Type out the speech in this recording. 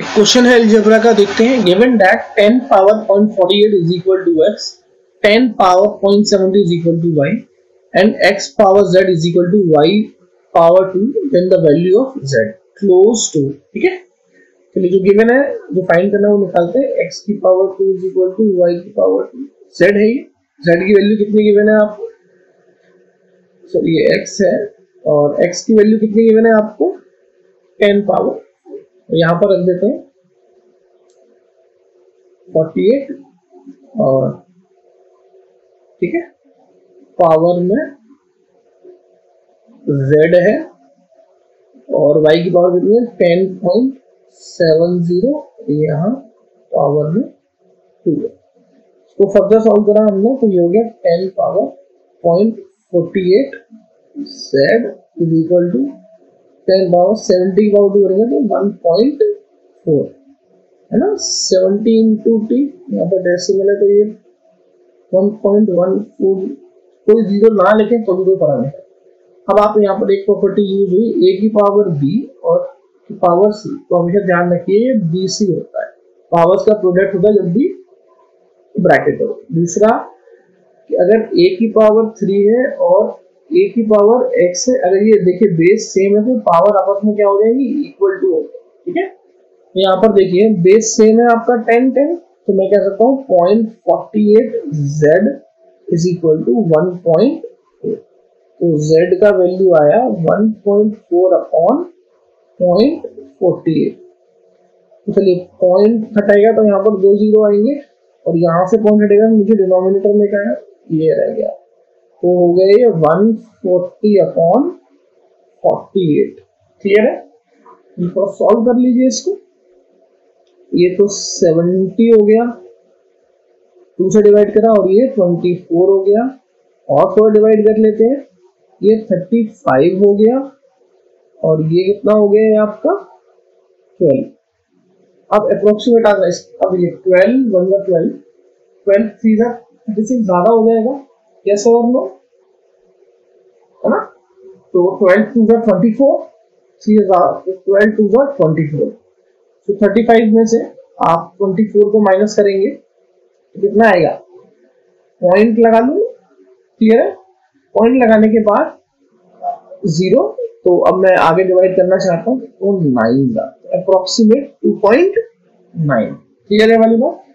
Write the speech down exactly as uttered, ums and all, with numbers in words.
Question है algebra का, देखते हैं। Given that ten power point forty eight is equal to x, ten power point seventy is equal to y and x power z is equal to y power two, then the value of z close to. ठीक है, चलिए जो given है जो find करना है वो निकालते हैं। x की power two is equal to y की पावर टू, z है ये, z की वैल्यू कितनी गिवन है आपको, सो ये x है और x की वैल्यू कितनी गिवन है आपको, टेन पावर, यहाँ पर रख देते हैं फोर्टी एट और ठीक है पावर में z है और y की पावर कितनी है, टेन पॉइंट सेवन जीरो, यहाँ पावर में टू है। तो फर्दर सॉल्व करा हमने तो ये हो गया ten power point forty eight z is equal to ten power seventy की पावर टू करेंगे तो वन पॉइंट फोर है ना, सेवेंटी इंटू टी, यहाँ पर डेसिमल है तो ये वन पॉइंट वन फोर, कोई जीरो ना लिखे तो भी कोई फर्क नहीं। अब आप यहाँ पर एक प्रॉपर्टी यूज हुई, a की पावर b और की पावर c, तो हमेशा ध्यान रखिए bc होता है, पावर्स का प्रोडक्ट होता है जब भी ब्रैकेट हो। दूसरा कि अगर a की पावर थ्री है और a की पावर x है, अगर ये देखिए बेस सेम है तो पावर आपस में क्या हो जाएगी, इक्वल टू हो जाएगी। ठीक है, यहाँ पर देखिए बेस सेम है आपका टेन टेन, तो मैं कह सकता हूँ point forty eight z is equal to one point four, तो z का वैल्यू आया one point four upon point forty eight. तो चलिए पॉइंट हटाएगा तो यहाँ पर दो जीरो आएंगे और यहाँ से पॉइंट हटेगा नीचे डिनोमिनेटर में क्या है, ये रह गया, तो हो गए ये one forty upon forty eight. Clear है, थोड़ा सॉल्व कर लीजिए इसको। ये तो सेवेंटी हो गया, टू से डिवाइड करा और ये ट्वेंटी फोर हो गया, और थोड़ा डिवाइड कर लेते हैं, ये थर्टी फाइव हो गया और ये कितना हो गया, ये आपका ट्वेल्व। अब अप्रोक्सीमेट आ गया, अब ये ट्वेल्व वन का ट्वेल्व, ट्वेल्व थ्री का थर्टी सिक्स, ज्यादा हो जाएगा, यस और नो, है ना, तो ट्वेल्व टू का ट्वेंटी फोर, ट्वेल्व टू का ट्वेंटी फोर, तो थर्टी फाइव में से आप ट्वेंटी फोर को माइनस करेंगे तो कितना आएगा, पॉइंट लगा लो। क्लियर है, पॉइंट लगाने के बाद जीरो, तो अब मैं आगे डिवाइड करना चाहता हूँ तो नाइन का approximate two point nine. Clear है वाली बात।